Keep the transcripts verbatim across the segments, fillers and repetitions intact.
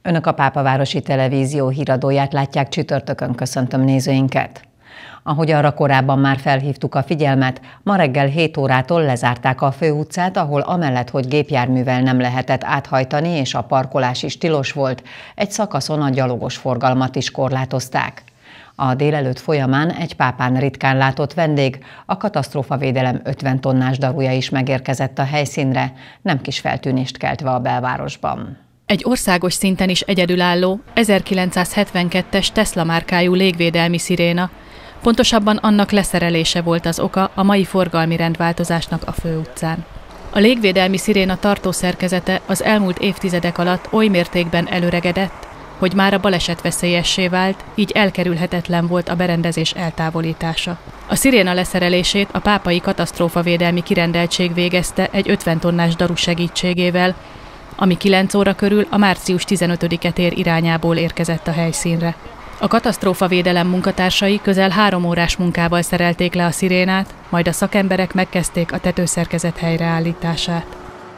Önök a Pápavárosi Televízió híradóját látják, csütörtökön köszöntöm nézőinket. Ahogy arra korábban már felhívtuk a figyelmet, ma reggel hét órától lezárták a főutcát, ahol amellett, hogy gépjárművel nem lehetett áthajtani és a parkolás is tilos volt, egy szakaszon a gyalogos forgalmat is korlátozták. A délelőtt folyamán egy pápán ritkán látott vendég, a katasztrófavédelem ötven tonnás daruja is megérkezett a helyszínre, nem kis feltűnést keltve a belvárosban. Egy országos szinten is egyedülálló, ezerkilencszázhetvenkettes Tesla márkájú légvédelmi sziréna, pontosabban annak leszerelése volt az oka a mai forgalmi rendváltozásnak a főutcán. A légvédelmi sziréna tartószerkezete az elmúlt évtizedek alatt oly mértékben előregedett, hogy már a balesetveszélyessé vált, így elkerülhetetlen volt a berendezés eltávolítása. A sziréna leszerelését a pápai katasztrófavédelmi kirendeltség végezte egy ötven tonnás daru segítségével, ami kilenc óra körül a március tizenötödike tér irányából érkezett a helyszínre. A katasztrófavédelem munkatársai közel három órás munkával szerelték le a szirénát, majd a szakemberek megkezdték a tetőszerkezet helyreállítását.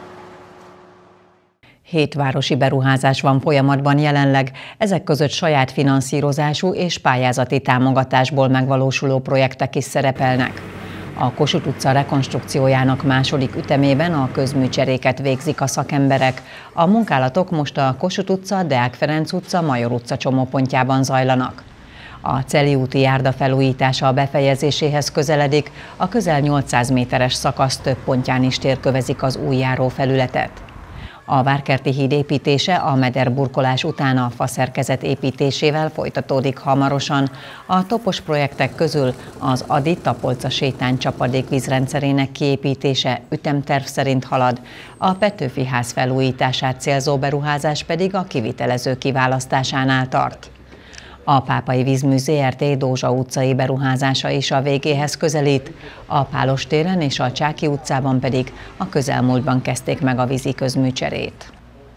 Hét városi beruházás van folyamatban jelenleg, ezek között saját finanszírozású és pályázati támogatásból megvalósuló projektek is szerepelnek. A Kossuth utca rekonstrukciójának második ütemében a közműcseréket végzik a szakemberek. A munkálatok most a Kossuth utca, Deák Ferenc utca, Major utca csomópontjában zajlanak. A Celi úti járda felújítása a befejezéséhez közeledik, a közel nyolcszáz méteres szakasz több pontján is térkövezik az új járófelületet. A Várkerti híd építése a mederburkolás után a faszerkezet építésével folytatódik hamarosan. A topos projektek közül az Adi Tapolca sétány csapadékvízrendszerének kiépítése ütemterv szerint halad, a Petőfi ház felújítását célzó beruházás pedig a kivitelező kiválasztásánál tart. A Pápai Vízmű zé er té Dózsa utcai beruházása is a végéhez közelít, a Pálos téren és a Csáky utcában pedig a közelmúltban kezdték meg a vízi közműcserét.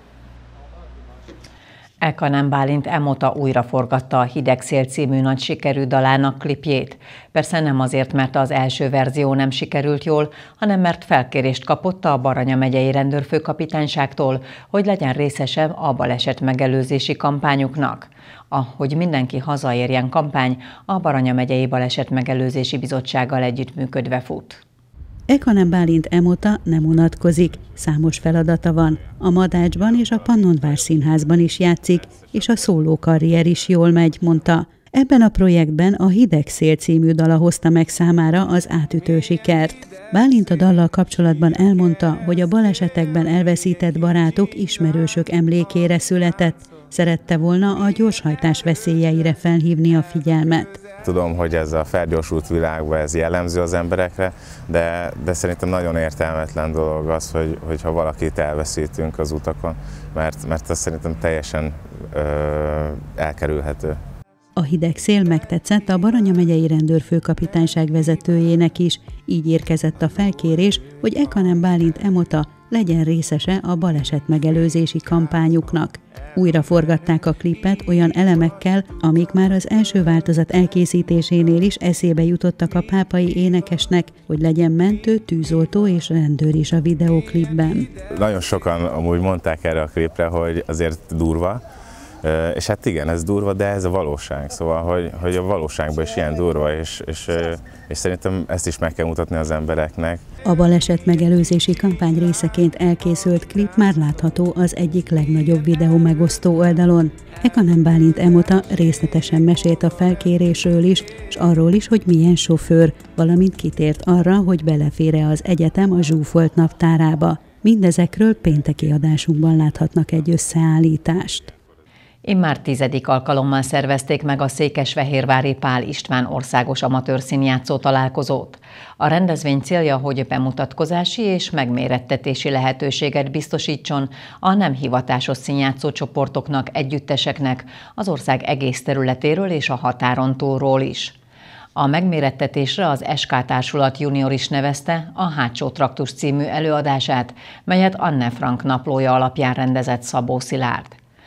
Ekanem Bálint Emota újraforgatta a Hideg szél című nagy sikerű dalának klipjét. Persze nem azért, mert az első verzió nem sikerült jól, hanem mert felkérést kapott a Baranya megyei rendőrfőkapitányságtól, hogy legyen részese a baleset megelőzési kampányuknak. A Hogy mindenki hazaérjen kampány a Baranya megyei baleset megelőzési bizottsággal együttműködve fut. Ekanem Bálint Emota nem unatkozik, számos feladata van. A Madácsban és a Pannonvár Színházban is játszik, és a szólókarrier is jól megy, mondta. Ebben a projektben a Hideg szél című dala hozta meg számára az átütő sikert. Bálint a dallal kapcsolatban elmondta, hogy a balesetekben elveszített barátok, ismerősök emlékére született. Szerette volna a gyorshajtás veszélyeire felhívni a figyelmet. Tudom, hogy ez a felgyorsult világban ez jellemző az emberekre, de, de szerintem nagyon értelmetlen dolog az, hogy, hogyha valakit elveszítünk az utakon, mert, mert ez szerintem teljesen ö, elkerülhető. A hideg szél megtetszett a Baranya megyei rendőrfőkapitányság vezetőjének is, így érkezett a felkérés, hogy Ekanem Bálint Emota legyen részese a baleset megelőzési kampányuknak. Újra forgatták a klipet olyan elemekkel, amik már az első változat elkészítésénél is eszébe jutottak a pápai énekesnek, hogy legyen mentő, tűzoltó és rendőr is a videóklipben. Nagyon sokan amúgy mondták erre a klipre, hogy azért durva, és hát igen, ez durva, de ez a valóság, szóval, hogy, hogy a valóságban is ilyen durva, és, és, és szerintem ezt is meg kell mutatni az embereknek. A baleset megelőzési kampány részeként elkészült klip már látható az egyik legnagyobb videó megosztó oldalon. Ekanem Bálint Emota részletesen mesélt a felkérésről is, és arról is, hogy milyen sofőr, valamint kitért arra, hogy belefér-e az egyetem a zsúfolt naptárába. Mindezekről pénteki adásunkban láthatnak egy összeállítást. Immár tizedik alkalommal szervezték meg a székesfehérvári Pál István országos amatőr színjátszó találkozót. A rendezvény célja, hogy bemutatkozási és megmérettetési lehetőséget biztosítson a nem hivatásos színjátszó csoportoknak, együtteseknek az ország egész területéről és a határon túlról is. A megmérettetésre az es ká Társulat Junior is nevezte a Hátsó Traktus című előadását, melyet Anne Frank naplója alapján rendezett Szabó Szilárd.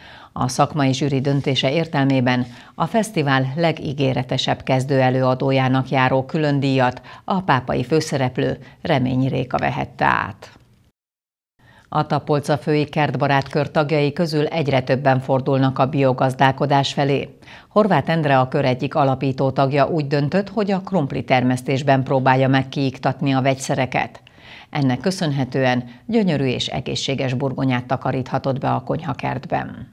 A szakmai zsűri döntése értelmében a fesztivál legígéretesebb kezdő előadójának járó különdíjat a pápai főszereplő Reményi Réka vehette át. A Tapolca-fői kertbarátkör tagjai közül egyre többen fordulnak a biogazdálkodás felé. Horváth Endre, a kör egyik alapító tagja úgy döntött, hogy a krumpli termesztésben próbálja meg kiiktatni a vegyszereket. Ennek köszönhetően gyönyörű és egészséges burgonyát takaríthatott be a konyhakertben.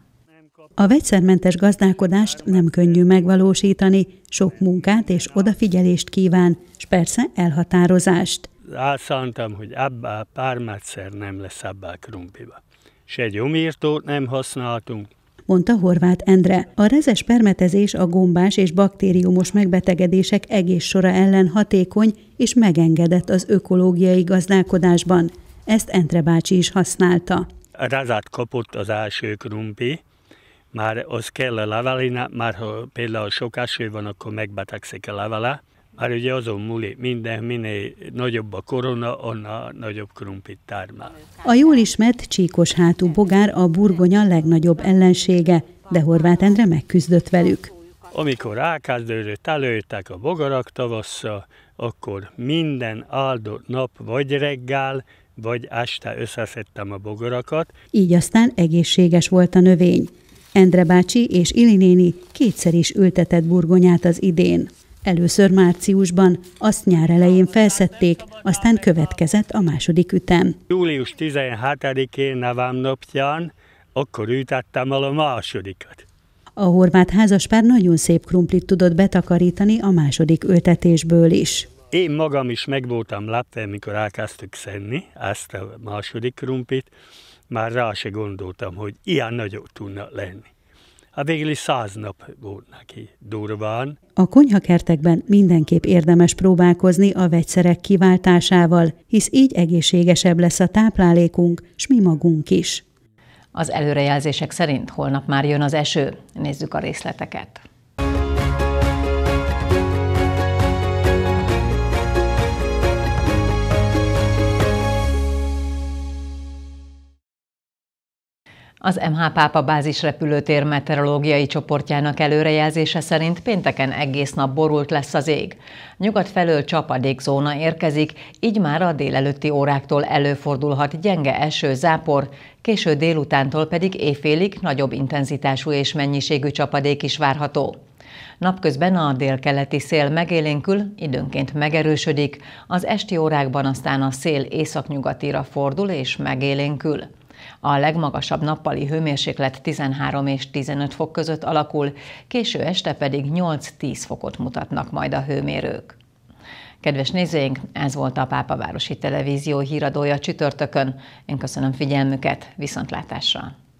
A vegyszermentes gazdálkodást nem könnyű megvalósítani, sok munkát és odafigyelést kíván, s persze elhatározást. Elszántam, hogy ebben a pármátszer nem lesz ebben a krumpliba. Se gyomírtót nem használtunk, mondta Horváth Endre. A rezes permetezés a gombás és baktériumos megbetegedések egész sora ellen hatékony és megengedett az ökológiai gazdálkodásban. Ezt Endre bácsi is használta. A rezát kapott az első krumpli, már az kell a levelének, már ha például sok eső van, akkor megbetegszik a levele. Már ugye azon múlik minden, minél nagyobb a korona, annál nagyobb krumplit termel. A jól ismert csíkos hátú bogár a burgonya legnagyobb ellensége, de Horváth Endre megküzdött velük. Amikor elkezdődött, előttek a bogarak tavasszal, akkor minden áldott nap, vagy reggel, vagy este összeszedtem a bogarakat. Így aztán egészséges volt a növény. Endre bácsi és Ili néni kétszer is ültetett burgonyát az idén. Először márciusban, azt nyár elején felszedték, aztán következett a második ütem. július tizenhetedikén nevem napján, akkor ültettem el a másodikat. A horvát házaspár nagyon szép krumplit tudott betakarítani a második ültetésből is. Én magam is meg voltam lepve, amikor elkezdtük szedni ezt a második krumplit, már rá se gondoltam, hogy ilyen nagyok tudna lenni. Hát végül is száz nap volt neki durván. A konyhakertekben mindenképp érdemes próbálkozni a vegyszerek kiváltásával, hisz így egészségesebb lesz a táplálékunk, s mi magunk is. Az előrejelzések szerint holnap már jön az eső. Nézzük a részleteket. Az em há Pápa bázisrepülőtér meteorológiai csoportjának előrejelzése szerint pénteken egész nap borult lesz az ég. Nyugat felől csapadékzóna érkezik, így már a délelőtti óráktól előfordulhat gyenge eső, zápor, késő délutántól pedig éjfélig nagyobb intenzitású és mennyiségű csapadék is várható. Napközben a délkeleti szél megélénkül, időnként megerősödik, az esti órákban aztán a szél északnyugatira fordul és megélénkül. A legmagasabb nappali hőmérséklet tizenhárom és tizenöt fok között alakul, késő este pedig nyolc-tíz fokot mutatnak majd a hőmérők. Kedves nézőink, ez volt a Pápavárosi Televízió híradója csütörtökön. Én köszönöm figyelmüket, viszontlátásra!